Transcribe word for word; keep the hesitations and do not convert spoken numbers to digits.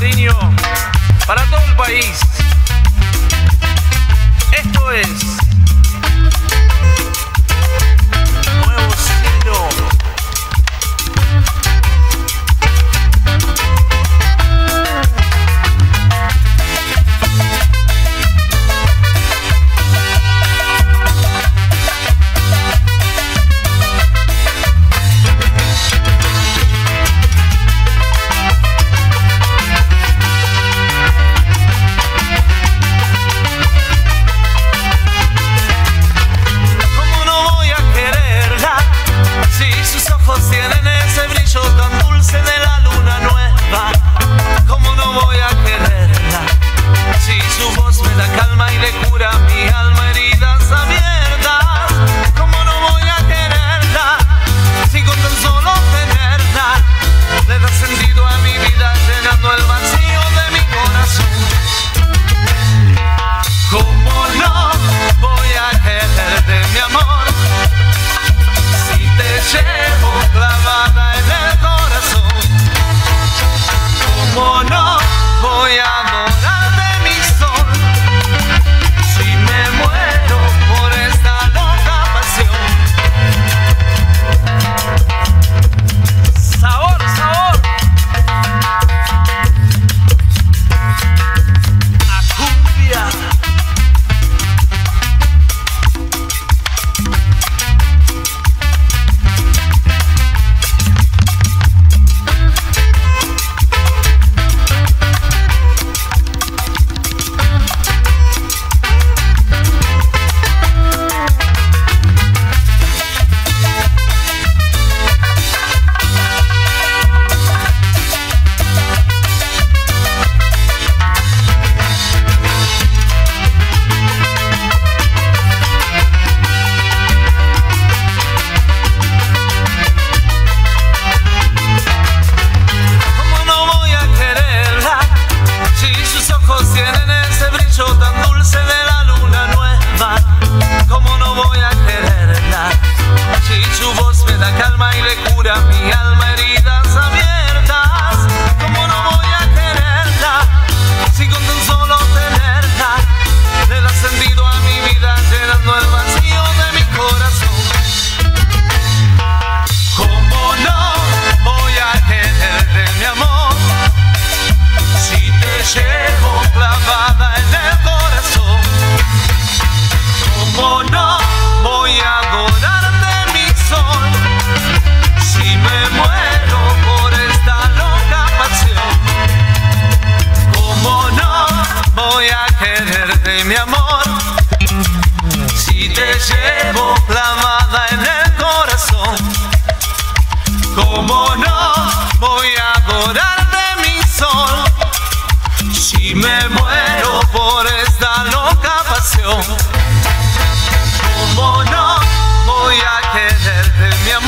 cariño para todo el país. Esto es Nuevo Cielo. Tienen ese brillo tan dulce de la luna nueva. ¿Cómo no voy a quererla? Si su voz me da calma y le cura mi alma heridas abiertas. ¿Cómo no voy a quererla? Si con tan solo tenerla le da sentido a mi vida, llenando el vacío de mi corazón. ¿Cómo no voy a quererte, mi amor? Si te llevo clavada en el corazón, ¿cómo no voy a adorarte, mi sol? Si me muero por esta loca pasión. Sabor, sabor. A cumbia. Tienen ese brillo tan dulce de la luna nueva. ¿Cómo no voy a quererla? Si su voz me da calma y le cura mi alma heridas abiertas. ¿Cómo no voy a quererla? Si con tan solo tenerla le da sentido a mi vida, llenando el vacío de mi corazón. ¿Cómo no voy a quererte, mi amor? Si te llevo clavada en el corazón, ¿cómo no voy a adorarte, mi sol? Si me muero por esta loca pasión, ¿cómo no voy a quererte, mi amor? Si te llevo clavada en el corazón, ¿cómo no voy a adorarte, mi sol? Si me muero por esta loca pasión, ¿cómo no voy a quererte, mi amor?